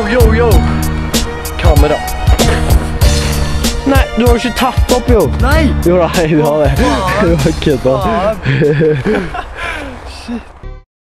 Yo. Kamera. Nei, du har jo ikke tatt opp, jo. Nei! Jo da, du har det. Du har kødda.